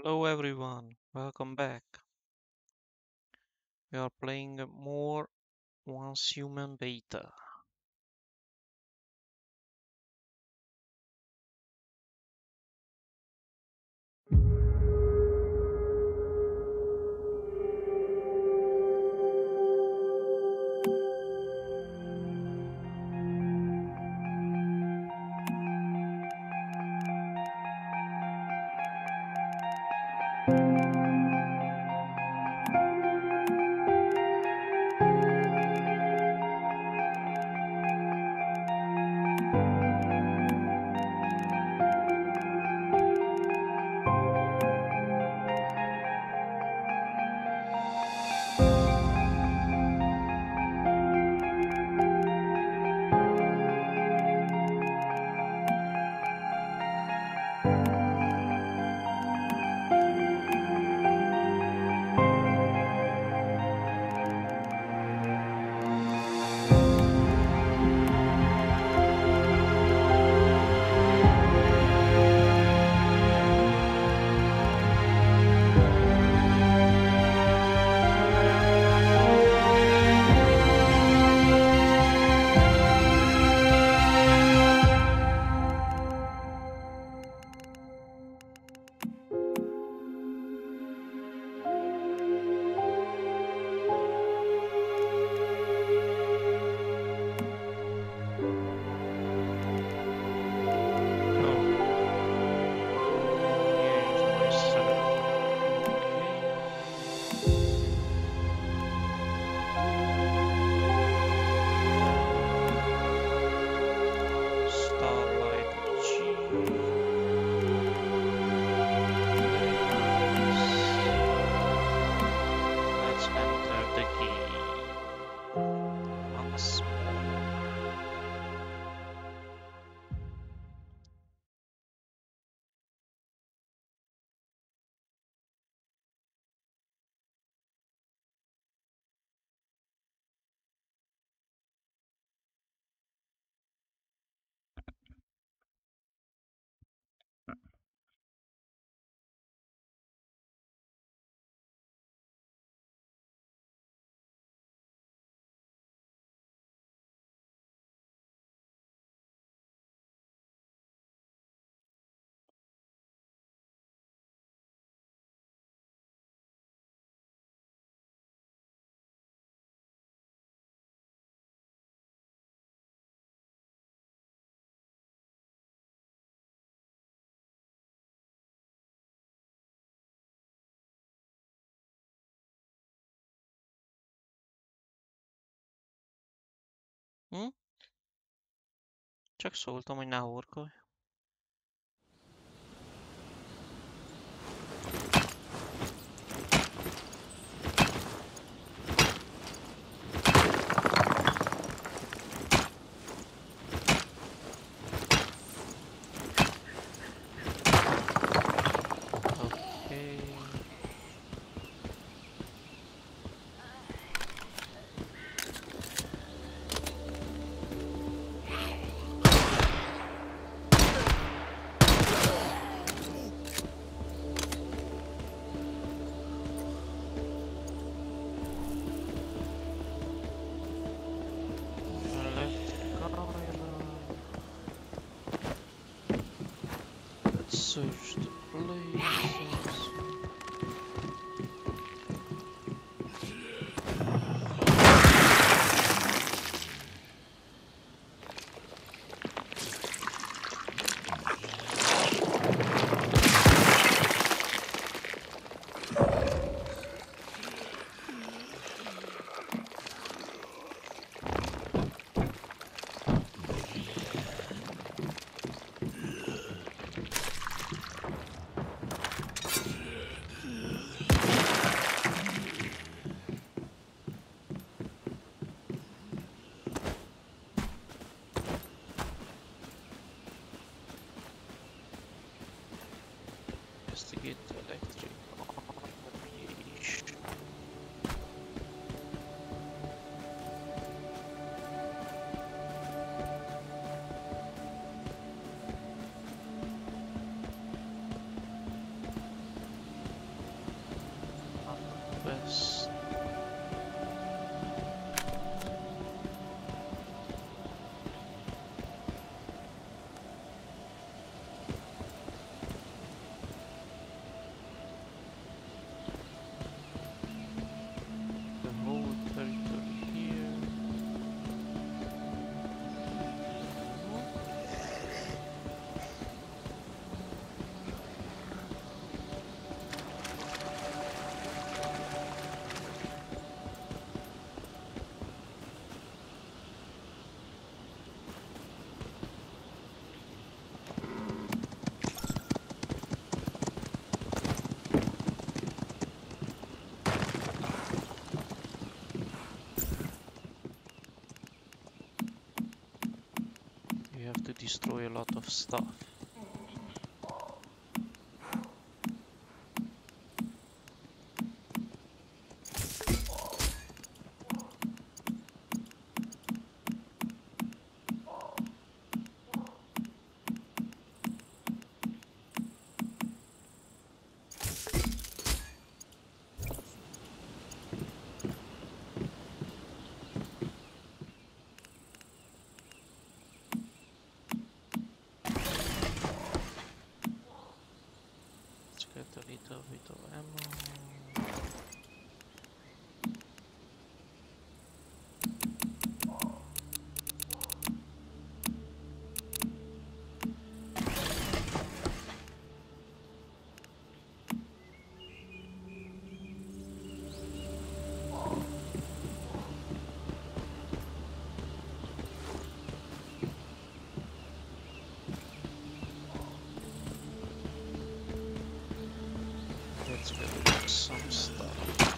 Hello everyone, welcome back. We are playing more Once Human Beta. Oh, here is my server. Okay. Starlight G. Let's enter the game once more. Hm? Csak szóltam, hogy ne horkolj. Okay. Left camera. Let's search the places. Investigate the electric automation. this. The whole territory here. You have to destroy a lot of stuff. Let's get a little bit of ammo. Let's get some stuff.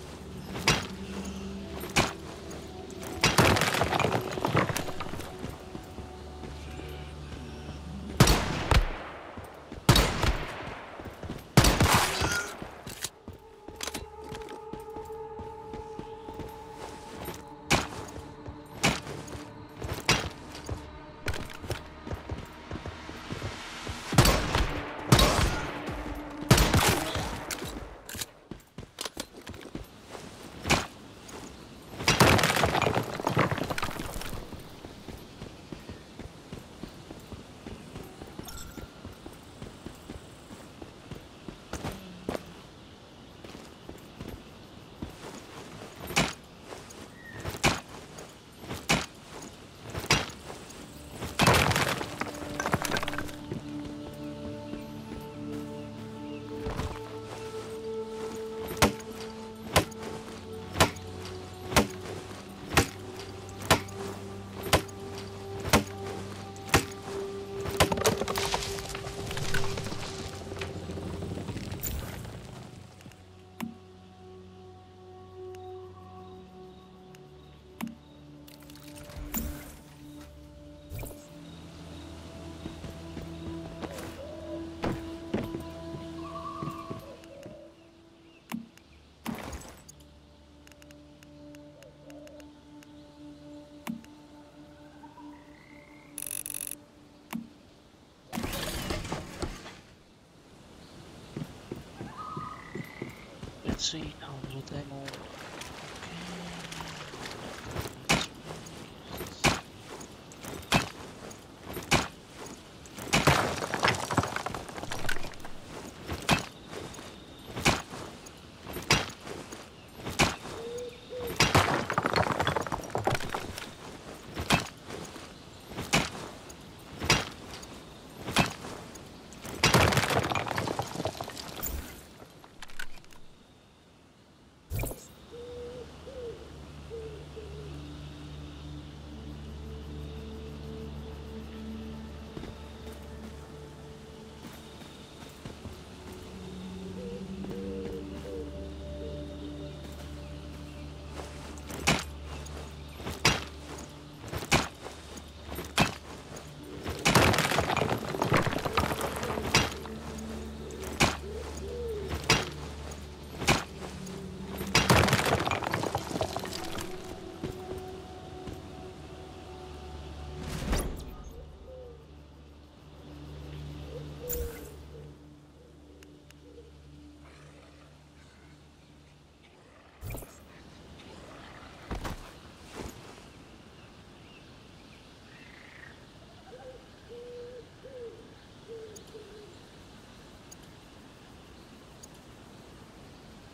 Let's see how will they move.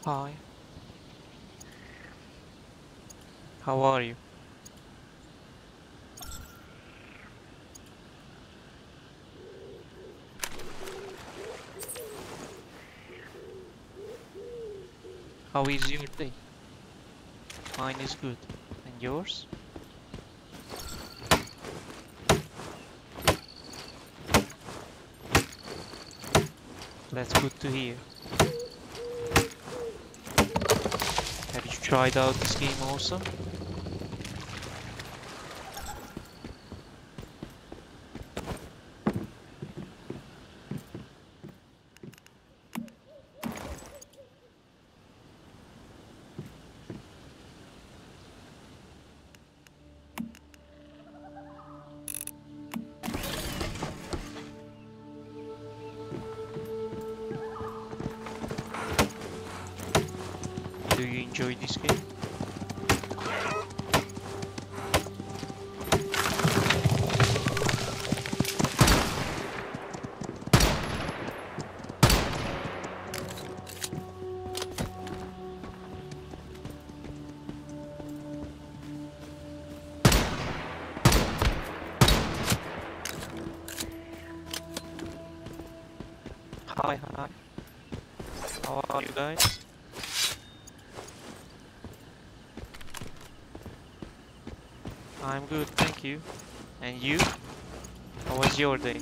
Hi, how are you? How is your day? Mine is good. And yours? That's good to hear. Have you tried out this game also? Do you enjoy this game? Hi, hi. How are you guys? I'm good, thank you. And you? How was your day?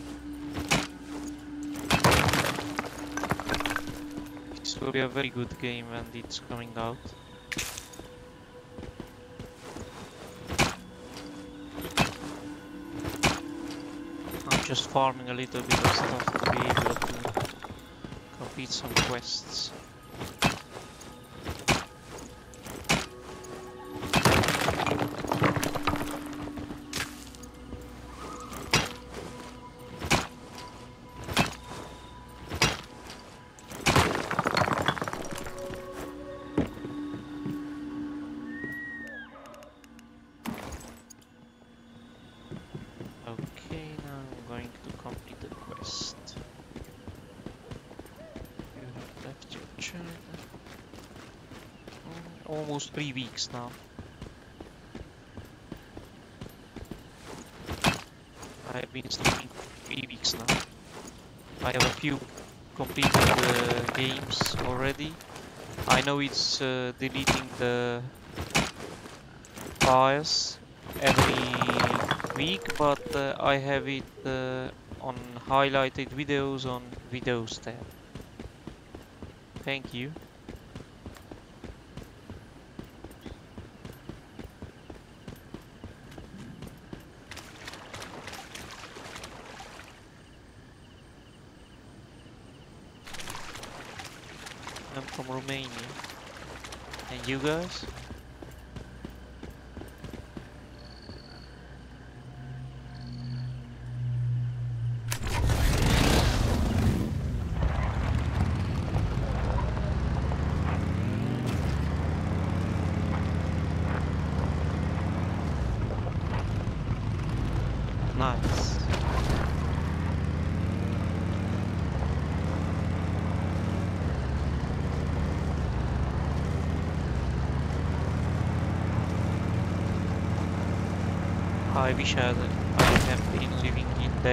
This will be a very good game when it's coming out. I'm just farming a little bit of stuff to be able to complete some quests. Okay, now I'm going to complete the quest. You have left your channel. Almost 3 weeks now. I've been streaming for 3 weeks now. I have a few completed games already. I know it's deleting the files every week, but I have it on highlighted videos on videos tab. Thank you. I'm from Romania. And you guys? Nice. I wish I have been living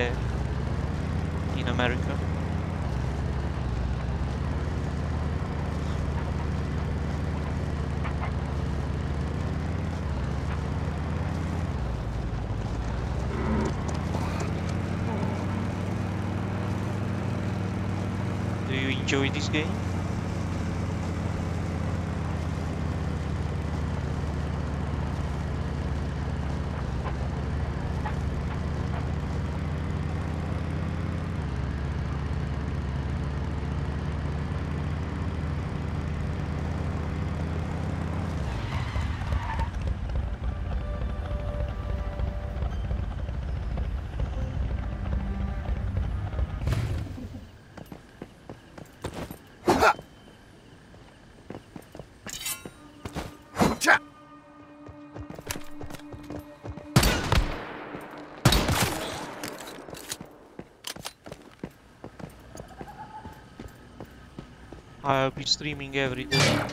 in America. Do you enjoy this game? I'll be streaming every day.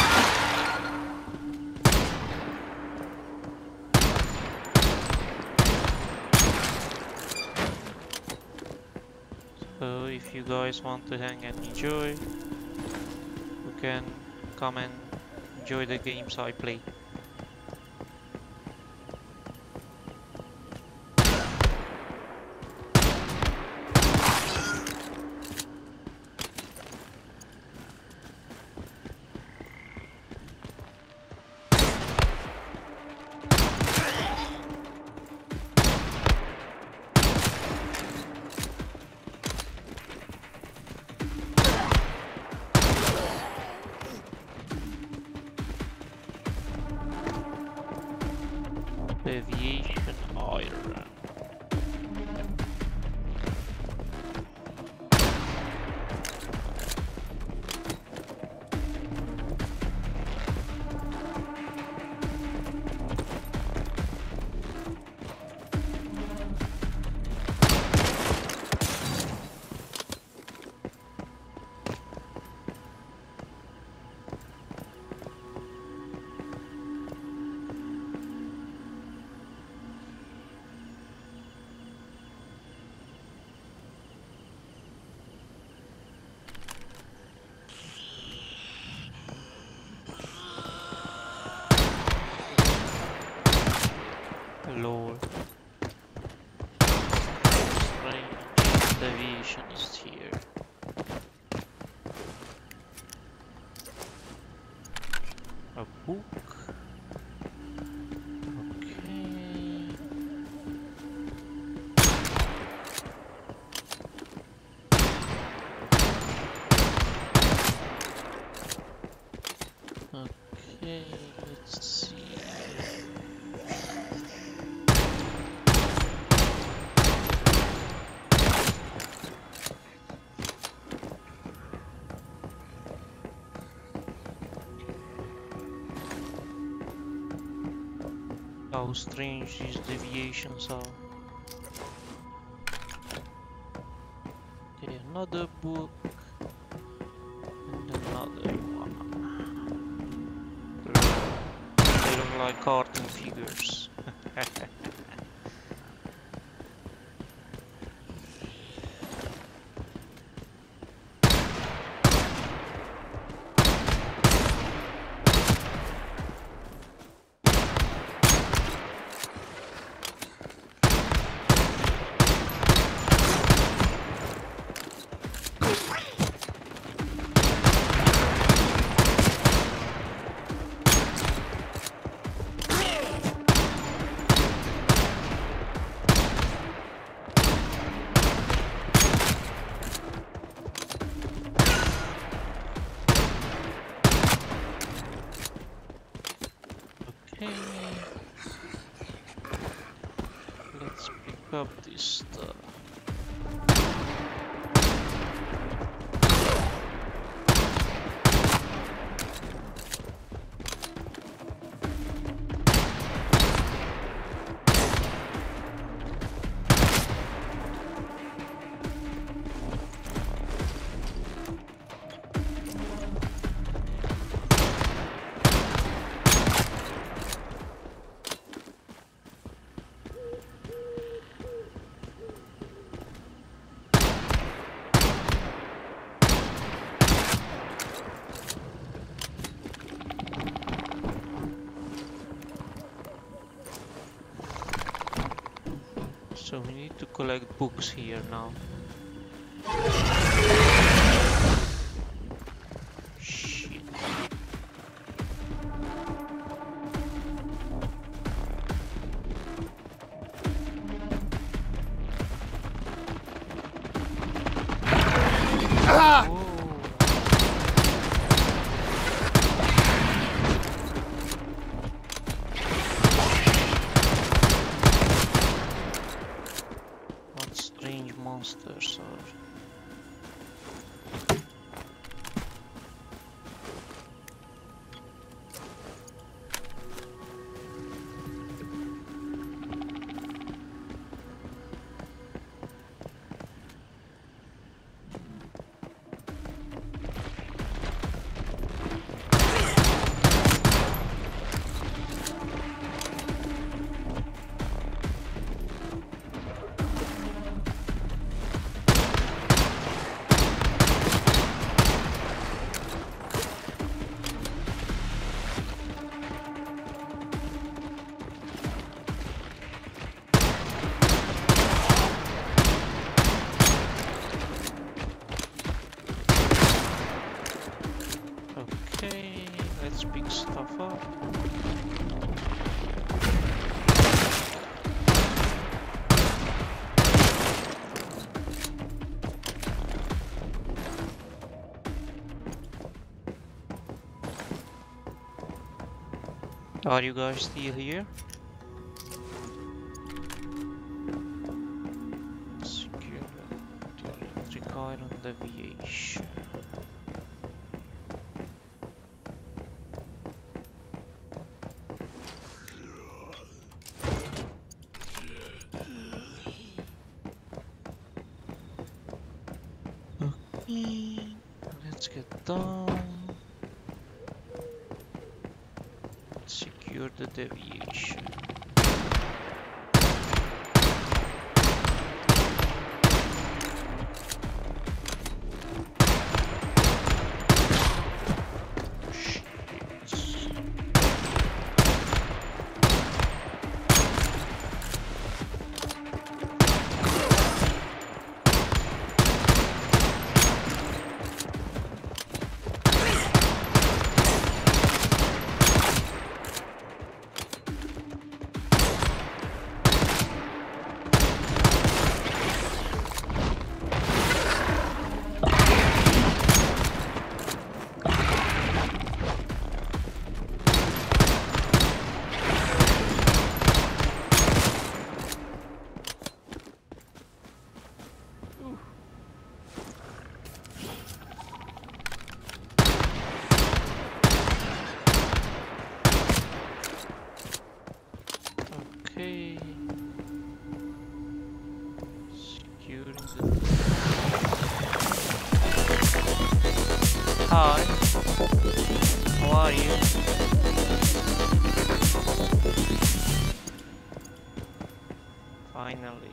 So if you guys want to hang and enjoy, you can come and enjoy the games I play. Deviation iron. Lol. Strange deviation is here. A book. Okay. Okay, let's see. How strange these deviations are. Okay, another book and another one. They look like cartoon figures. Okay. Let's pick up this stuff. So we need to collect books here now. Shit. Ah! Whoa. What strange monsters are Okay, let's pick stuff up. Are you guys still here? Secure the electric iron deviation. Okay, let's get down. Secure the deviation. Okay. Securing the... Hi. How are you? Finally.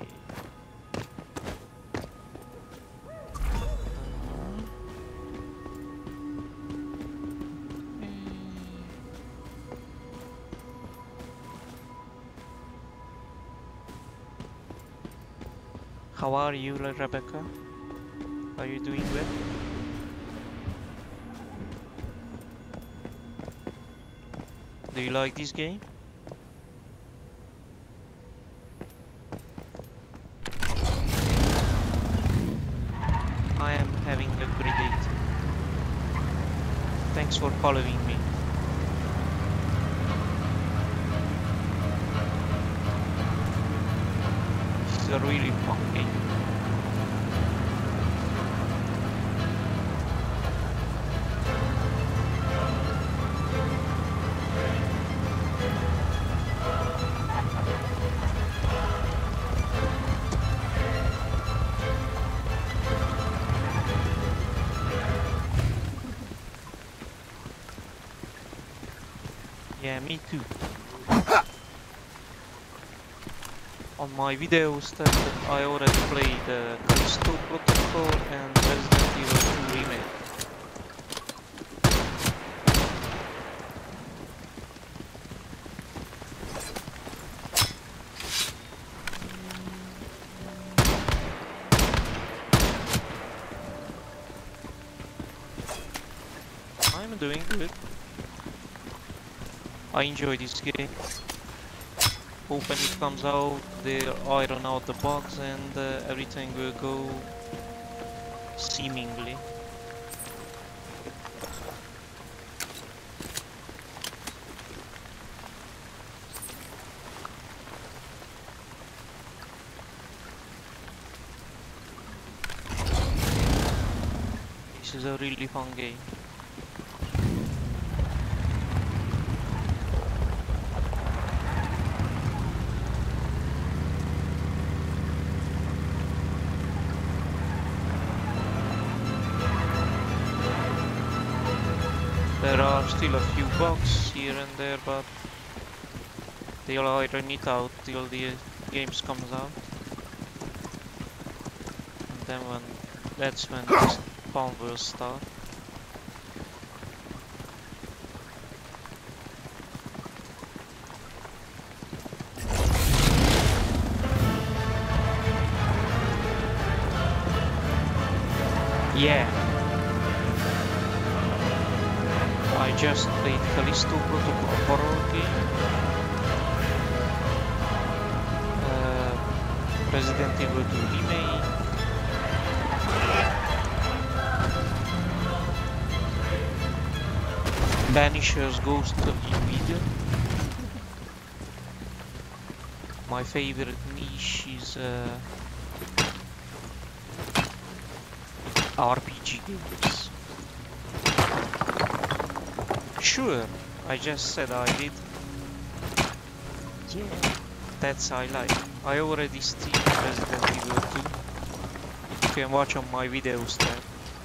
How are you, Rebecca? Are you doing well? Do you like this game? I am having a great day. Thanks for following me. This is a really fun game. Yeah, me too. On my videos that I already played Callisto Protocol and Resident Evil 2 Remake. I'm doing good. I enjoy this game. Hope when it comes out, they iron out the bugs and everything will go seemingly. This is a really fun game. There are still a few bugs here and there, but they'll iron it out till the games comes out. And then that's when the fun will start. Yeah. just played Callisto Protocol horror game. Resident Evil 2 remake. Banisher's Ghost Invader. My favorite niche is RPG games. Sure, I just said I did. Yeah, that's I like. I already streamed Resident Evil 2. You can watch on my videos there.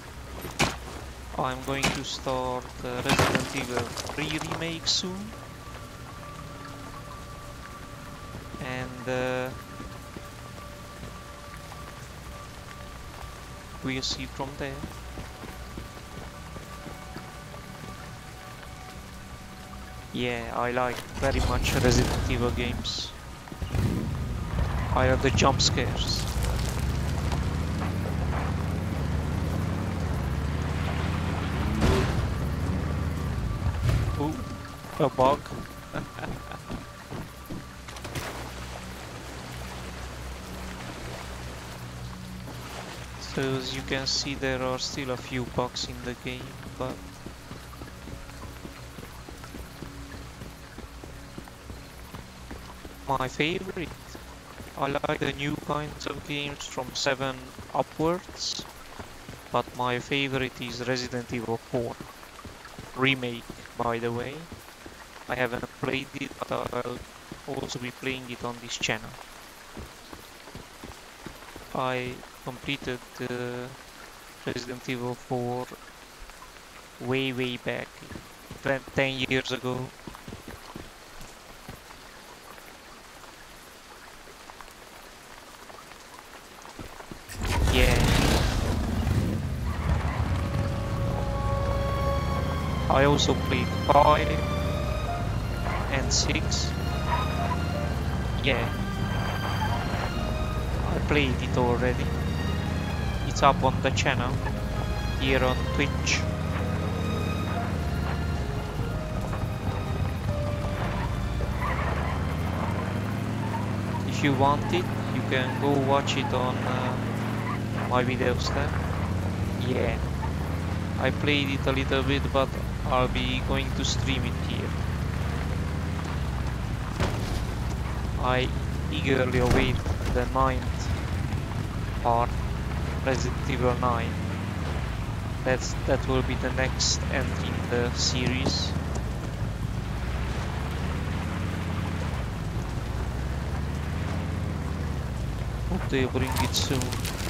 I'm going to start Resident Evil 3 remake soon. And we'll see from there. Yeah, I like very much Resident Evil games. I have the jump scares. Ooh, a bug. So as you can see, there are still a few bugs in the game, but my favorite, I like the new kinds of games from 7 upwards, but my favorite is Resident Evil 4 remake, by the way. I haven't played it, but I'll also be playing it on this channel. I completed Resident Evil 4 way back, 10 years ago. Yeah. I also played 5 and 6. Yeah. I played it already. It's up on the channel here on Twitch. If you want it, you can go watch it on my videos there. Yeah, I played it a little bit, but I'll be going to stream it here. I eagerly await the 9th part, Resident Evil 9. That will be the next entry in the series. Hope they bring it soon.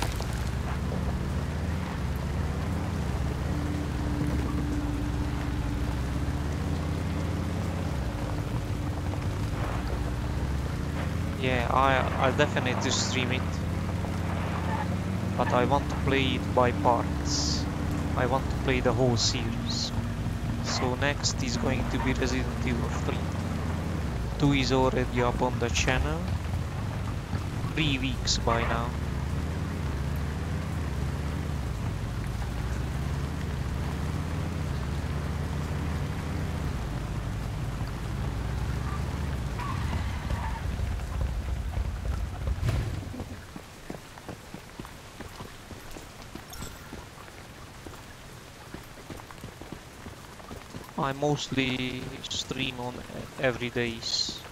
Yeah, I'll definitely stream it, but I want to play it by parts. I want to play the whole series. So next is going to be Resident Evil 3. 2 is already up on the channel. 3 weeks by now. I mostly stream on every days.